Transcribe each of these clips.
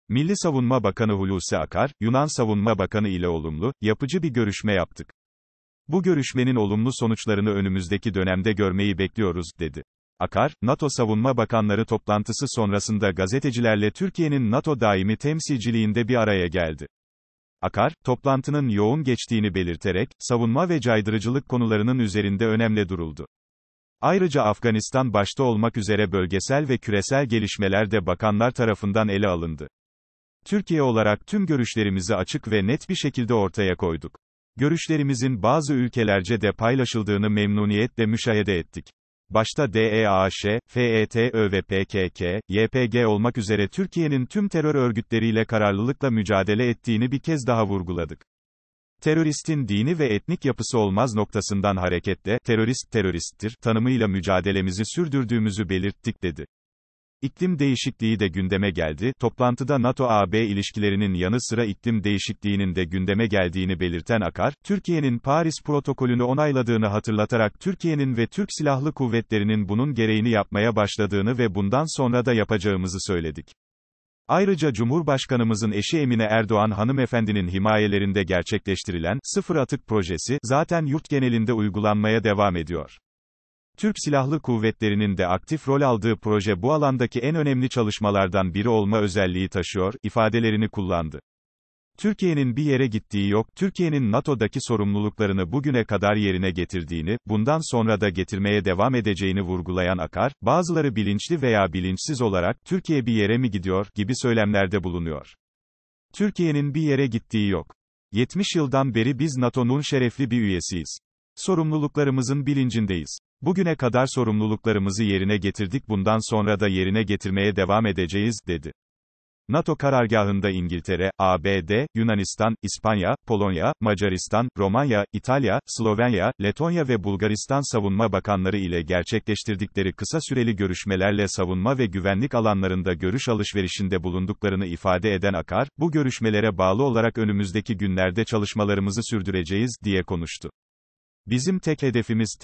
Milli Savunma Bakanı Hulusi Akar, Yunan Savunma Bakanı ile olumlu, yapıcı bir görüşme yaptık. Bu görüşmenin olumlu sonuçlarını önümüzdeki dönemde görmeyi bekliyoruz, dedi. Akar, NATO Savunma Bakanları toplantısı sonrasında gazetecilerle Türkiye'nin NATO daimi temsilciliğinde bir araya geldi. Akar, toplantının yoğun geçtiğini belirterek, savunma ve caydırıcılık konularının üzerinde önemli duruldu. Ayrıca Afganistan başta olmak üzere bölgesel ve küresel gelişmeler de bakanlar tarafından ele alındı. Türkiye olarak tüm görüşlerimizi açık ve net bir şekilde ortaya koyduk. Görüşlerimizin bazı ülkelerce de paylaşıldığını memnuniyetle müşahede ettik. Başta DEAŞ, FETÖ ve PKK, YPG olmak üzere Türkiye'nin tüm terör örgütleriyle kararlılıkla mücadele ettiğini bir kez daha vurguladık. Teröristin dini ve etnik yapısı olmaz noktasından hareketle, terörist teröristtir tanımıyla mücadelemizi sürdürdüğümüzü belirttik, dedi. İklim değişikliği de gündeme geldi. Toplantıda NATO-AB ilişkilerinin yanı sıra iklim değişikliğinin de gündeme geldiğini belirten Akar, Türkiye'nin Paris Protokolünü onayladığını hatırlatarak Türkiye'nin ve Türk Silahlı Kuvvetleri'nin bunun gereğini yapmaya başladığını ve bundan sonra da yapacağımızı söyledik. Ayrıca Cumhurbaşkanımızın eşi Emine Erdoğan hanımefendinin himayelerinde gerçekleştirilen sıfır atık projesi zaten yurt genelinde uygulanmaya devam ediyor. Türk Silahlı Kuvvetleri'nin de aktif rol aldığı proje bu alandaki en önemli çalışmalardan biri olma özelliği taşıyor, ifadelerini kullandı. Türkiye'nin bir yere gittiği yok, Türkiye'nin NATO'daki sorumluluklarını bugüne kadar yerine getirdiğini, bundan sonra da getirmeye devam edeceğini vurgulayan Akar, bazıları bilinçli veya bilinçsiz olarak, Türkiye bir yere mi gidiyor, gibi söylemlerde bulunuyor. Türkiye'nin bir yere gittiği yok. 70 yıldan beri biz NATO'nun şerefli bir üyesiyiz. Sorumluluklarımızın bilincindeyiz. Bugüne kadar sorumluluklarımızı yerine getirdik, bundan sonra da yerine getirmeye devam edeceğiz, dedi. NATO karargahında İngiltere, ABD, Yunanistan, İspanya, Polonya, Macaristan, Romanya, İtalya, Slovenya, Letonya ve Bulgaristan savunma bakanları ile gerçekleştirdikleri kısa süreli görüşmelerle savunma ve güvenlik alanlarında görüş alışverişinde bulunduklarını ifade eden Akar, bu görüşmelere bağlı olarak önümüzdeki günlerde çalışmalarımızı sürdüreceğiz, diye konuştu. Bizim tek hedefimiz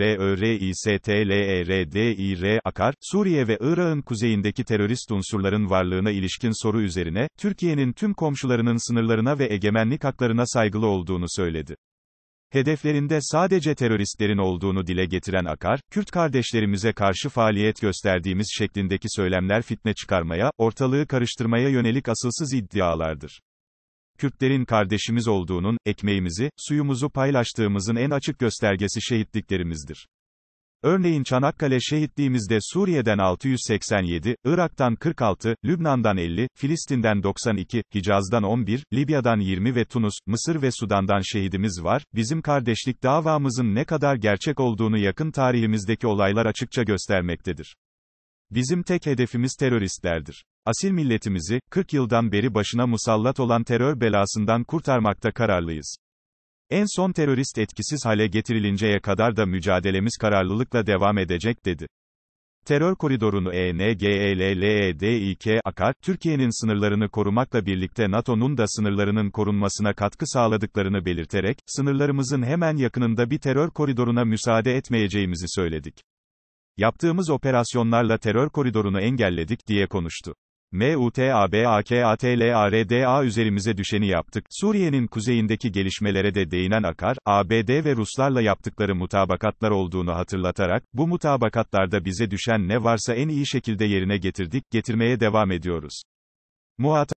TERÖRİSTLERDİR, Akar, Suriye ve Irak'ın kuzeyindeki terörist unsurların varlığına ilişkin soru üzerine, Türkiye'nin tüm komşularının sınırlarına ve egemenlik haklarına saygılı olduğunu söyledi. Hedeflerinde sadece teröristlerin olduğunu dile getiren Akar, Kürt kardeşlerimize karşı faaliyet gösterdiğimiz şeklindeki söylemler fitne çıkarmaya, ortalığı karıştırmaya yönelik asılsız iddialardır. Kürtlerin kardeşimiz olduğunun, ekmeğimizi, suyumuzu paylaştığımızın en açık göstergesi şehitliklerimizdir. Örneğin Çanakkale şehitliğimizde Suriye'den 687, Irak'tan 46, Lübnan'dan 50, Filistin'den 92, Hicaz'dan 11, Libya'dan 20 ve Tunus, Mısır ve Sudan'dan şehidimiz var. Bizim kardeşlik davamızın ne kadar gerçek olduğunu yakın tarihimizdeki olaylar açıkça göstermektedir. Bizim tek hedefimiz teröristlerdir. Asil milletimizi, 40 yıldan beri başına musallat olan terör belasından kurtarmakta kararlıyız. En son terörist etkisiz hale getirilinceye kadar da mücadelemiz kararlılıkla devam edecek, dedi. Terör koridorunu ENGELLEDİK, Akar, Türkiye'nin sınırlarını korumakla birlikte NATO'nun da sınırlarının korunmasına katkı sağladıklarını belirterek, sınırlarımızın hemen yakınında bir terör koridoruna müsaade etmeyeceğimizi söyledik. Yaptığımız operasyonlarla terör koridorunu engelledik, diye konuştu. MUTABAKATLARDA üzerimize düşeni yaptık. Suriye'nin kuzeyindeki gelişmelere de değinen Akar, ABD ve Ruslarla yaptıkları mutabakatlar olduğunu hatırlatarak, bu mutabakatlarda bize düşen ne varsa en iyi şekilde yerine getirdik, getirmeye devam ediyoruz.